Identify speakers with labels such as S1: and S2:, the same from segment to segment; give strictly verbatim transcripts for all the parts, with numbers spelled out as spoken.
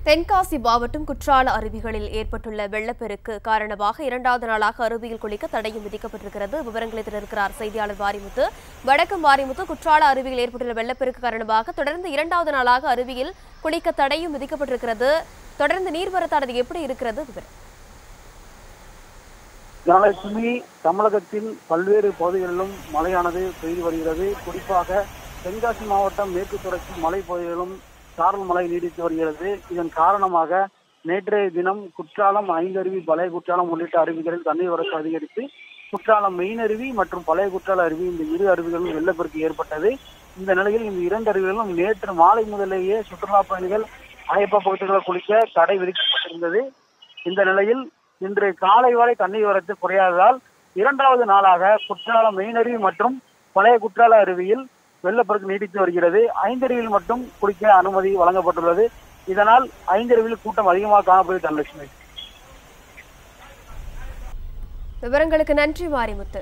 S1: தென்காசி மாவட்டம் குற்றால அருவிகளில் ஏற்பட்டுள்ள வெள்ளப்பெருக்கு காரணமாக இரண்டாவது நாளாக அருவியில் குளிக்க தடையும் விதிக்கப்பட்டிருக்கிறது. விவரங்களை தெரிவிக்கிறார் செய்தியாளர் மாரிமுத்து. வடக்கு மாரிமுத்து, குற்றால அருவியில் ஏற்பட்டுள்ள வெள்ளப்பெருக்கு காரணமாக தொடர்ந்து இரண்டாவது நாளாக அருவியில் குளிக்க தடையும் விதிக்கப்பட்டிருக்கிறது. தொடர்ந்து நீர்வரத்தானது எப்படி இருக்கிறது? விவரம்.
S2: தனலட்சுமி, தமிழகத்தில் பல்வேறு பகுதிகளிலும் மழையானது பெய்து வருகிறது. குறிப்பாக தென்காசி மாவட்டம் மேற்கு தொடர்ச்சி மலைப்பகுதிகளிலும் சாரல் மழை நீடித்து வருகிறது. இதன் காரணமாக நேற்றைய தினம் குற்றாலம், ஐந்தருவி, பழைய குற்றாலம் உள்ளிட்ட அருவிகளில் தண்ணீர் வரத்து அதிகரித்து குற்றாலம் மெயின் அருவி மற்றும் பழைய குற்றால அருவி இந்த இரு அருவிகளும் வெள்ளப்பெருக்கு ஏற்பட்டது. இந்த நிலையில் இந்த இரண்டு அருவிகளும் நேற்று மாலை முதலேயே சுற்றுலா பயணிகள் ஐயப்பா பகுதிகளில் குளிக்க தடை விதிக்கப்பட்டிருந்தது. இந்த நிலையில் இன்று காலை வரை தண்ணீர் வரத்து குறையாததால் இரண்டாவது நாளாக குற்றாலம் மெயின் அருவி மற்றும் பழைய குற்றால அருவியில் வெள்ளப்பெருக்கு நீடித்து வருகிறது. ஐந்தருவியில் மட்டும் குளிக்க அனுமதி வழங்கப்பட்டுள்ளது. இதனால் ஐந்தருவியில் கூட்டம் அதிகமாக காணப்படுகிறது. தனலட்சுமி,
S1: விவரங்களுக்கு நன்றி மாரிமுத்து.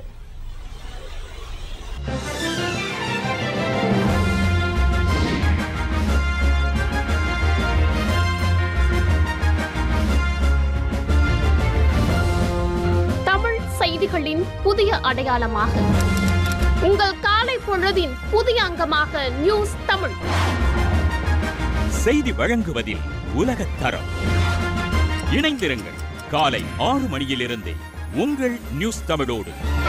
S3: தமிழ் செய்திகளின் புதிய அடையாளமாக உங்கள் காலை பொழுதின் புதிய அங்கமாக நியூஸ் தமிழ்
S4: செய்தி வழங்குவதில் உலகத் தரம். இணைந்திருங்கள் காலை ஆறு மணியிலிருந்து உங்கள் நியூஸ் தமிழோடு.